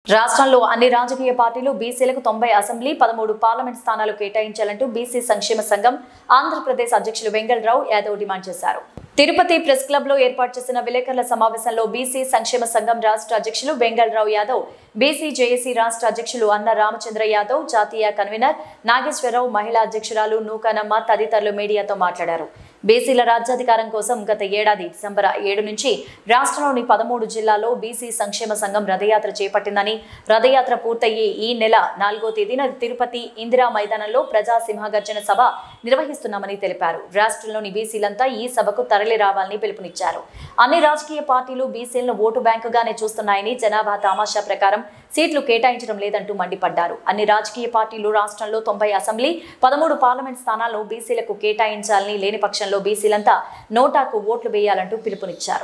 రాష్ట్రంలో అన్ని రాజకీయ పార్టీలు బీసీలకు 90 అసెంబ్లీ 13 పార్లమెంట్ స్థానాలు కేటాయించాలంటూ బీసీ సంక్షేమ సంఘం ఆంధ్రప్రదేశ్ అధ్యక్షులు వెంగళరావు యాదవ్ డిమాండ్ చేశారు. తిరుపతి ప్రెస్ క్లబ్ లో ఏర్పాటు చేసిన విలేకరుల సమావేశంలో బీసీ సంక్షేమ సంఘం రాష్ట్ర అధ్యక్షులు వెంగళరావు యాదవ్, బీసీ జేఏసీ రాష్ట్ర అధ్యక్షులు అన్న రామచంద్ర యాదవ్, జాతీయ కన్వీనర్ నాగేశ్వరరావు, మహిళా అధ్యక్షురాలు నూకానమ్మ తదితరులు మీడియాతో మాట్లాడారు. బీసీల రాజ్యాధికారం కోసం గత ఏడాది డిసెంబర్ 7 నుంచి రాష్ట్రంలోని 13 జిల్లాల్లో బీసీ సంక్షేమ సంఘం రథయాత్ర చేపట్టిందని, రథయాత్ర పూర్తయ్యి ఈ నెల 4వ తేదీన తిరుపతి ఇందిరా మైదానంలో ప్రజా సింహగర్జన సభ నిర్వహిస్తున్నామని తెలిపారు. రాష్ట్రంలోని బీసీలంతా ఈ సభకు తరలి రావాలని పిలుపునిచ్చారు. అన్ని రాజకీయ పార్టీలు బీసీలను ఓటు బ్యాంకుగానే చూస్తున్నాయని, జనాభా తమాషా ప్రకారం సీట్లు కేటాయించడం లేదంటూ మండిపడ్డారు. అన్ని రాజకీయ పార్టీలు రాష్ట్రంలో 90 అసెంబ్లీ 13 పార్లమెంట్ స్థానాలను బీసీలకు కేటాయించాలని, లేని పక్షంలో బీసీలంతా నోటాకు ఓట్లు వేయాలంటూ పిలుపునిచ్చారు.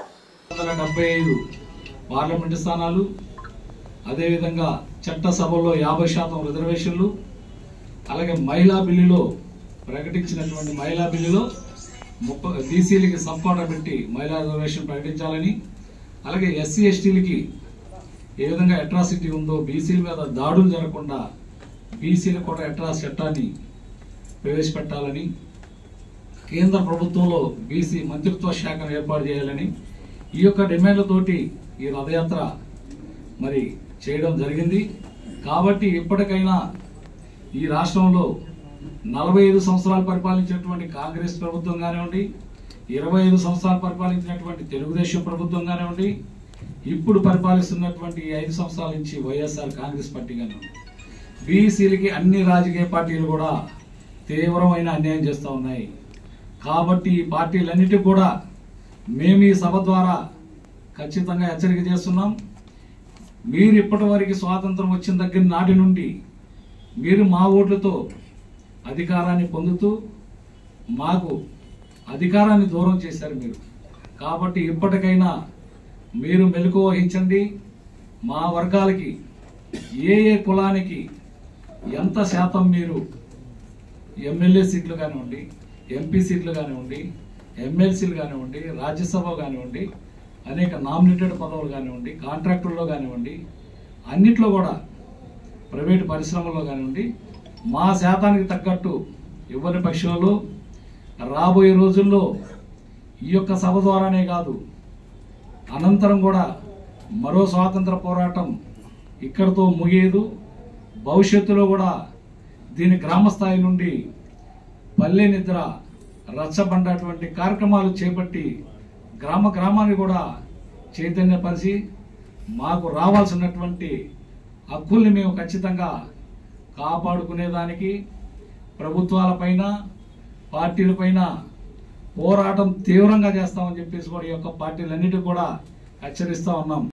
175 పార్లమెంటు స్థానాలు, అదేవిధంగా చట్టసభలో 50% రిజర్వేషన్లు, అలాగే మహిళా బిల్లులో ప్రకటించినటువంటి మహిళా బిల్లులో బీసీలకి సబ్కోటా పెట్టి మహిళా రిజర్వేషన్ ప్రకటించాలని, అలాగే ఎస్సీ ఎస్టీలకి ఏ విధంగా అట్రాసిటీ ఉందో బీసీల మీద దాడులు జరగకుండా బీసీల కూడా అట్రాస్ చట్టాన్ని ప్రవేశపెట్టాలని, కేంద్ర ప్రభుత్వంలో బీసీ మంత్రిత్వ శాఖను ఏర్పాటు చేయాలని ఈ యొక్క డిమాండ్లతోటి ఈ రథయాత్ర మరి చేయడం జరిగింది. కాబట్టి ఇప్పటికైనా ఈ రాష్ట్రంలో 45 సంవత్సరాలు పరిపాలించినటువంటి కాంగ్రెస్ ప్రభుత్వం కానివ్వండి, 25 సంవత్సరాలు పరిపాలించినటువంటి తెలుగుదేశం ప్రభుత్వం కానివ్వండి, ఇప్పుడు పరిపాలిస్తున్నటువంటి 5 సంవత్సరాల నుంచి వైఎస్ఆర్ కాంగ్రెస్ పార్టీ కానివ్వండి, బీసీలకి అన్ని రాజకీయ పార్టీలు కూడా తీవ్రమైన అన్యాయం చేస్తూ ఉన్నాయి. కాబట్టి ఈ పార్టీలన్నిటికీ కూడా మేము ఈ సభ ద్వారా ఖచ్చితంగా హెచ్చరిక చేస్తున్నాం. మీరు ఇప్పటి వరకు స్వాతంత్రం వచ్చిన దగ్గర నాటి నుండి మీరు మా ఓట్లతో అధికారాన్ని పొందుతూ మాకు అధికారాన్ని దూరం చేశారు మీరు. కాబట్టి ఇప్పటికైనా మీరు మెలకు వహించండి. మా వర్గాలకి ఏ కులానికి ఎంత శాతం మీరు ఎమ్మెల్యే సీట్లు కానివ్వండి, ఎంపీ సీట్లు కానివ్వండి, ఎమ్మెల్సీలు కానివ్వండి, రాజ్యసభ కానివ్వండి, అనేక నామినేటెడ్ పదవులు కానివ్వండి, కాంట్రాక్టుల్లో కానివ్వండి, అన్నిట్లో కూడా ప్రైవేటు పరిశ్రమల్లో కానివ్వండి మా శాతానికి తగ్గట్టు ఇవ్వని పక్షంలో రాబోయే రోజుల్లో ఈ యొక్క సభ ద్వారానే కాదు, అనంతరం కూడా మరో స్వాతంత్ర పోరాటం ఇక్కడితో ముగియదు. భవిష్యత్తులో కూడా దీని గ్రామ స్థాయి నుండి పల్లె నిద్ర రచ్చబండటువంటి కార్యక్రమాలు చేపట్టి గ్రామాన్ని కూడా చైతన్యపరిచి మాకు రావాల్సినటువంటి హక్కుల్ని మేము ఖచ్చితంగా కాపాడుకునేదానికి ప్రభుత్వాలపైన పార్టీలపైన పోరాటం తీవ్రంగా చేస్తామని చెప్పేసి కూడా ఈ యొక్క పార్టీలన్నిటికీ కూడా హెచ్చరిస్తా ఉన్నాం.